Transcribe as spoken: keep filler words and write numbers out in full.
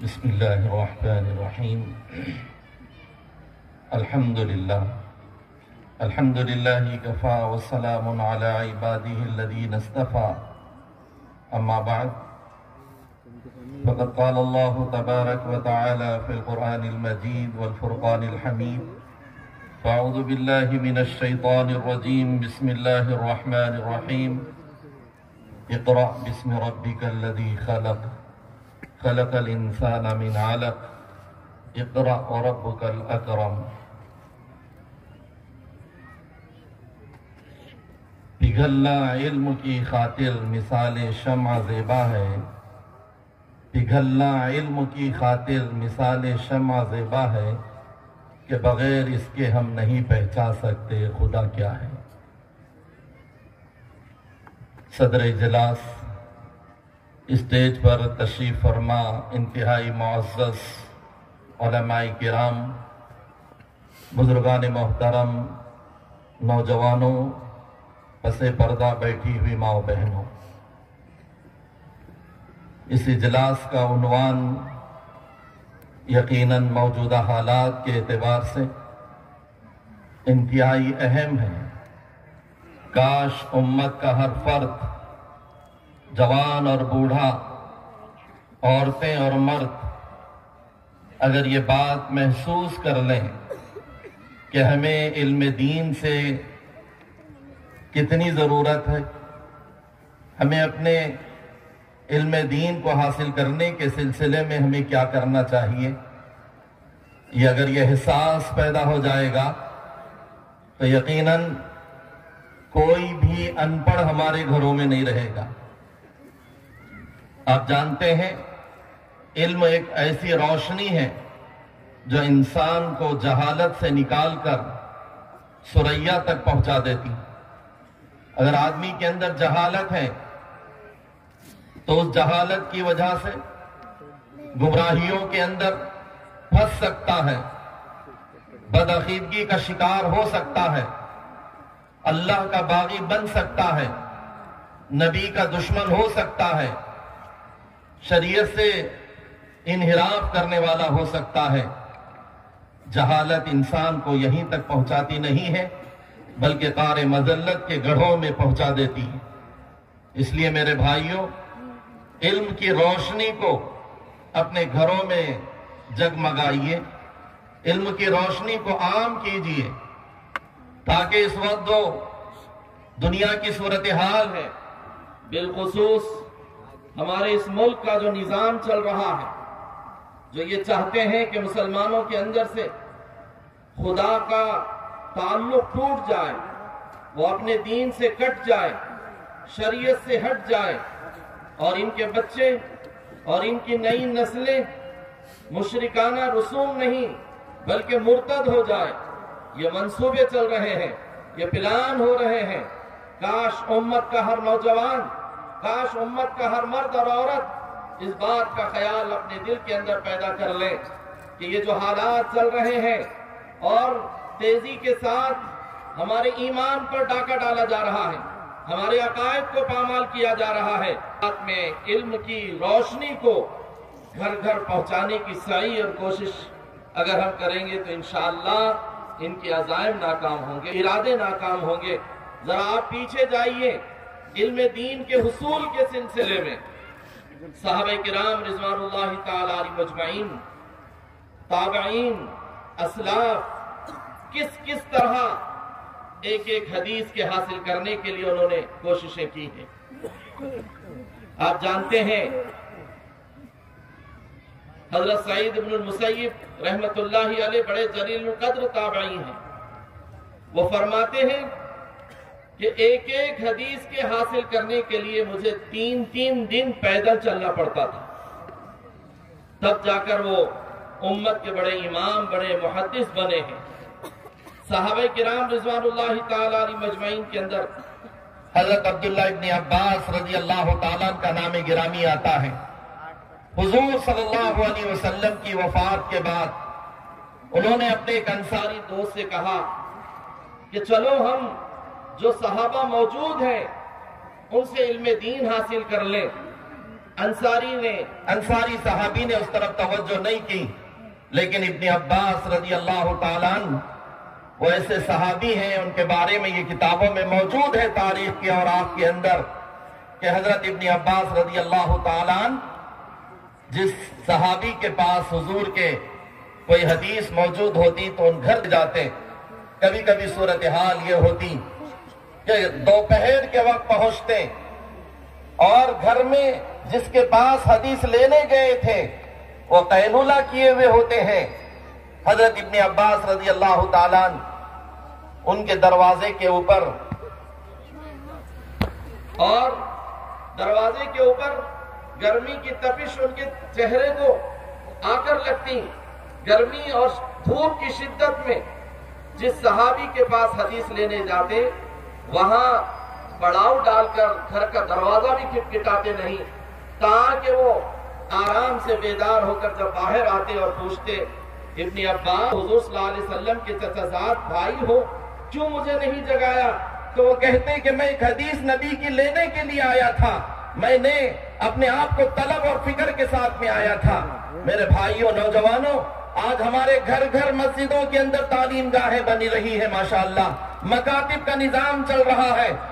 بسم الله الرحمن الرحيم. الحمد لله الحمد لله كفى والسلام على عباده الذين اصطفى. أما بعد، فقد قال الله تبارك وتعالى في القرآن المجيد والفرقان الحميد: فأعوذ بالله من الشيطان الرجيم. بسم الله الرحمن الرحيم. اقرأ باسم ربك الذي خلق خلق الانسان من علق اقرأ وربك الاکرم. پگھلنا علم کی خاطر مثال شمع زیبا ہے پگھلنا علم کی خاطر مثال شمع زیبا ہے کہ بغیر اس کے ہم نہیں پہچان سکتے خدا کیا ہے. صدر اجلاس، اسٹیج پر تشریف فرما انتہائی معزز علماء کرام، بزرگان محترم، نوجوانوں، پس پردہ بیٹھی ہوئی ماں و بہنوں، اس اجلاس کا عنوان یقیناً موجودہ حالات کے اعتبار سے انتہائی اہم ہے. کاش امت کا ہر فرد، جوان اور بوڑھا، عورتیں اور مرد، اگر یہ بات محسوس کر لیں کہ ہمیں علم دین سے کتنی ضرورت ہے، ہمیں اپنے علم دین کو حاصل کرنے کے سلسلے میں ہمیں کیا کرنا چاہیے، یہ اگر یہ احساس پیدا ہو جائے گا تو یقیناً کوئی بھی ان پڑھ ہمارے گھروں میں نہیں رہے گا. آپ جانتے ہیں علم ایک ایسی روشنی ہے جو انسان کو جہالت سے نکال کر ثریا تک پہنچا دیتی. اگر آدمی کے اندر جہالت ہے تو اس جہالت کی وجہ سے گمراہیوں کے اندر پھنس سکتا ہے، بدعقیدگی کا شکار ہو سکتا ہے، اللہ کا باغی بن سکتا ہے، نبی کا دشمن ہو سکتا ہے، شریعت سے انحراف کرنے والا ہو سکتا ہے. جہالت انسان کو یہیں تک پہنچاتی نہیں ہے بلکہ قعر مذلت کے گڑھوں میں پہنچا دیتی ہے. اس لیے میرے بھائیوں، علم کی روشنی کو اپنے گھروں میں جگمگائیے، علم کی روشنی کو عام کیجیے، تاکہ اس وقت جو دنیا کی صورتحال ہے، بالخصوص ہمارے اس ملک کا جو نظام چل رہا ہے، جو یہ چاہتے ہیں کہ مسلمانوں کے اندر سے خدا کا تعلق ٹوٹ جائے، وہ اپنے دین سے کٹ جائے، شریعت سے ہٹ جائے، اور ان کے بچے اور ان کی نئی نسلیں مشرکانہ رسوم نہیں بلکہ مرتد ہو جائے. یہ منصوبے چل رہے ہیں، یہ پلان ہو رہے ہیں. کاش امت کا ہر نوجوان، کاش امت کا ہر مرد اور عورت اس بات کا خیال اپنے دل کے اندر پیدا کر لیں کہ یہ جو حالات چل رہے ہیں اور تیزی کے ساتھ ہمارے ایمان پر ڈاکہ ڈالا جا رہا ہے، ہمارے عقائد کو پامال کیا جا رہا ہے، ساتھ میں علم کی روشنی کو گھر گھر پہنچانے کی سعی اور کوشش اگر ہم کریں گے تو انشاءاللہ ان کے عزائم ناکام ہوں گے، ارادے ناکام ہوں گے. ذرا آپ پیچھے جائیے علم دین کے حصول کے سلسلے میں. صحابہ کرام رضوان اللہ تعالی علیہ مجمعین، تابعین، اسلاف کس کس طرح ایک ایک حدیث کے حاصل کرنے کے لیے انہوں نے کوششیں کی ہیں. آپ جانتے ہیں حضرت سعید بن المسیب رحمت اللہ علیہ بڑے جلیل القدر تابعی ہیں. وہ فرماتے ہیں کہ ایک ایک حدیث کے حاصل کرنے کے لیے مجھے تین تین دن پیدل چلنا پڑتا تھا، تب جا کر وہ امت کے بڑے امام، بڑے محدث بنے ہیں. صحابہ کرام رضوان اللہ تعالی علیہ مجمعین کے اندر حضرت عبداللہ ابن عباس رضی اللہ تعالیٰ کا نام گرامی آتا ہے. حضور صلی اللہ علیہ وسلم کی وفات کے بعد انہوں نے اپنے ایک انصاری دوست سے کہا کہ چلو ہم جو صحابہ موجود ہیں ان سے علم دین حاصل کر لیں. انصاری نے انصاری صحابی نے اس طرف توجہ نہیں کی، لیکن ابن عباس رضی اللہ تعالیٰ عنہ وہ ایسے صحابی ہیں، ان کے بارے میں یہ کتابوں میں موجود ہے تاریخ کے اوراق کے اندر، کہ حضرت ابن عباس رضی اللہ تعالیٰ عنہ جس صحابی کے پاس حضور کے کوئی حدیث موجود ہوتی تو ان گھر جاتے. کبھی کبھی صورتحال یہ ہوتی کہ دوپہر کے وقت پہنچتے اور گھر میں جس کے پاس حدیث لینے گئے تھے وہ قیلولہ کیے ہوئے ہوتے ہیں. حضرت ابن عباس رضی اللہ تعالیٰ عنہ ان کے دروازے کے اوپر اور دروازے کے اوپر گرمی کی تپش ان کے چہرے کو آ کر لگتی. گرمی اور دھوپ کی شدت میں جس صحابی کے پاس حدیث لینے جاتے وہاں پڑاؤ ڈال کر گھر کا دروازہ بھی کھٹکھٹاتے نہیں، تاکہ وہ آرام سے بیدار ہو کر جب باہر آتے اور پوچھتے ابن عباس حضور صلی اللہ علیہ وسلم کے چچا زاد بھائی ہو، کیوں مجھے نہیں جگایا؟ تو وہ کہتے کہ میں ایک حدیث نبی کی لینے کے لیے آیا تھا، میں نے اپنے آپ کو طلب اور فکر کے ساتھ میں آیا تھا. میرے بھائیوں، نوجوانوں، آج ہمارے گھر گھر مسجدوں کے اندر تعلیم گاہیں بنی رہی ہے، ماشاءاللہ مکاتب کا نظام چل رہا ہے.